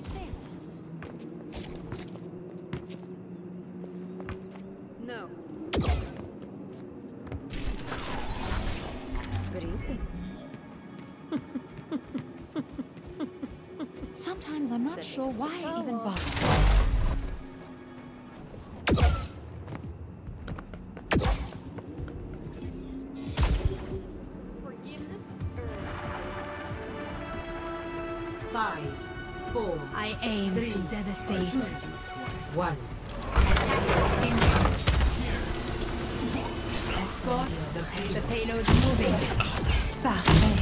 right there. No. Greetings. Sometimes I'm not sure why I even bother. Forgiveness is earned. 5, 4. I aim 3, to devastate. 1. Escort. The payload's moving. Parfait.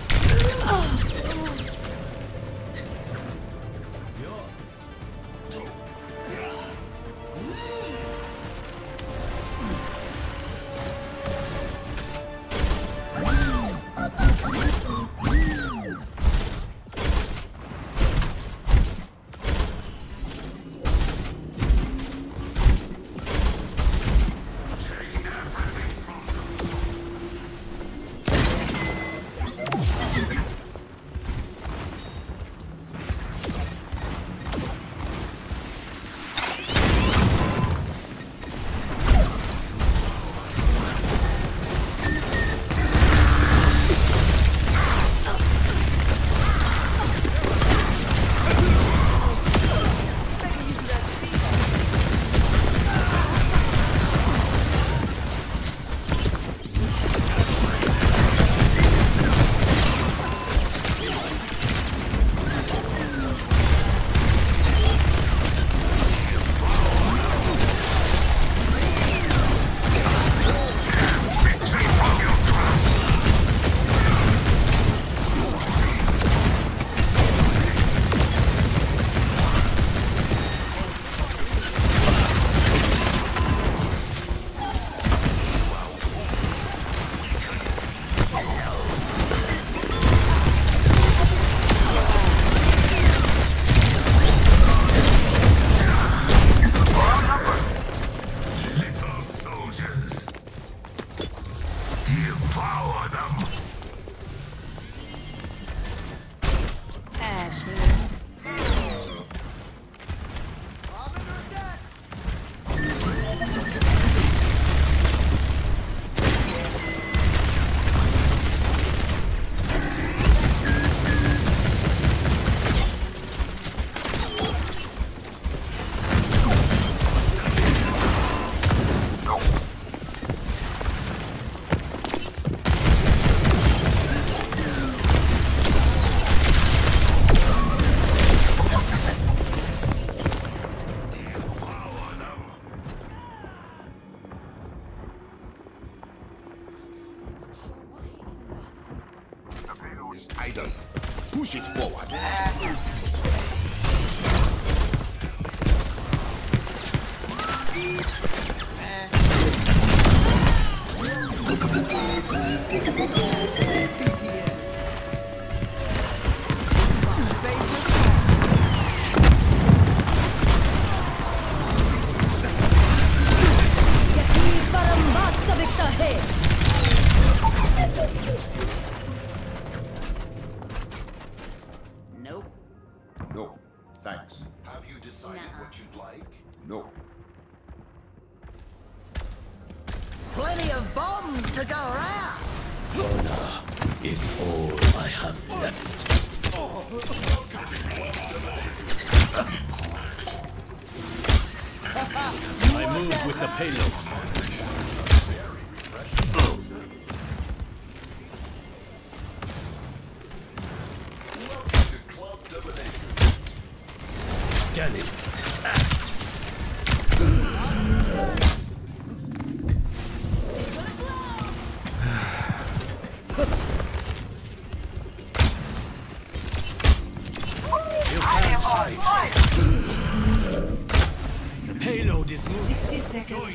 Idle. Push it forward. Nope. No, thanks. Have you decided what you'd like? No. Plenty of bombs to go around. Honor is all I have left. I move with the payload. Scanning. You can't hide. The payload is moving. 60 seconds. Join me.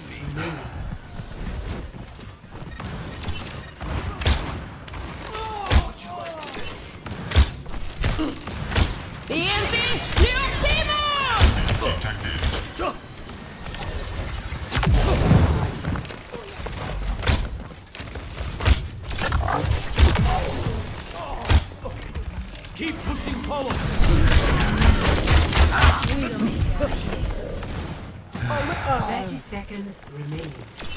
Keep pushing forward. seconds remaining.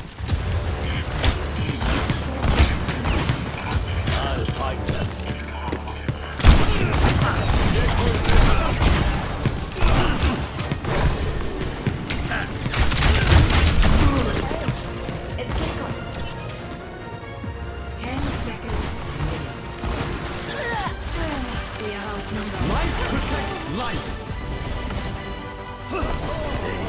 I'll fight them. It's kick on. 10 seconds remaining. Life protects life.